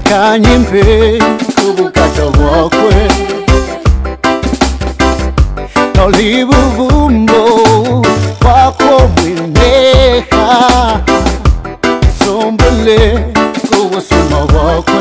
Kanyimpe kubukata wakwe Nolibu bumbo wako mwineha Sombele kubusuma wakwe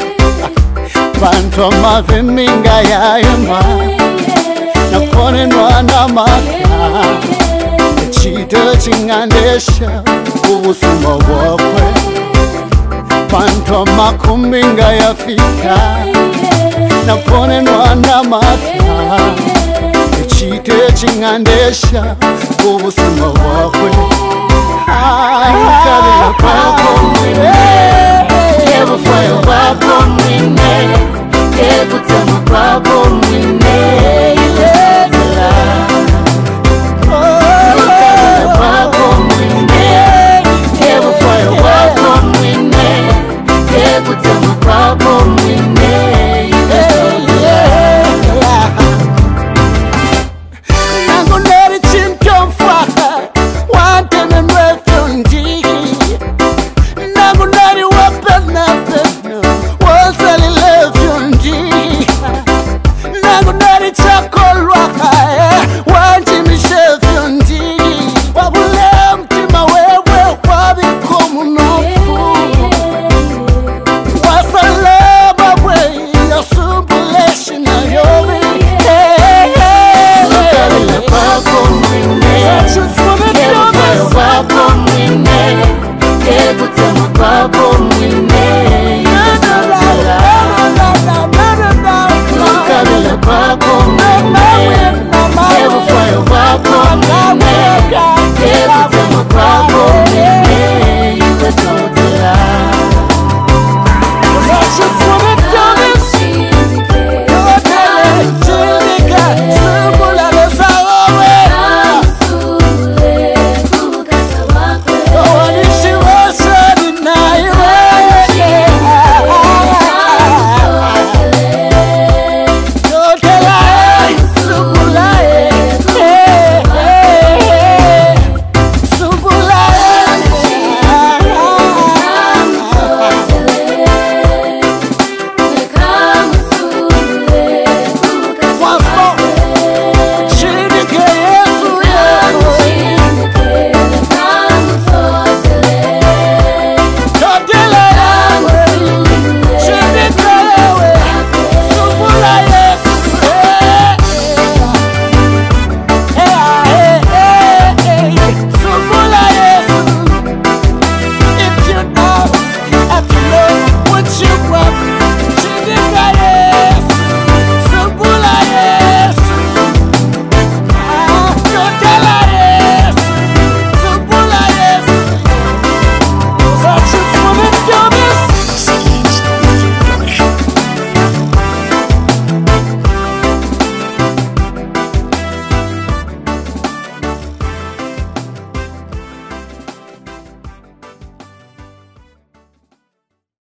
Bantu amavi minga ya yema Nakone nwana mafya Chita chingandesha kubusuma wakwe Bantu makuminga ya fika Nakone nwana mafya Chite chingandesha kubusuma wakwe Kari kwako mwine Kebufaya wako mwine Kebutama kwako mwine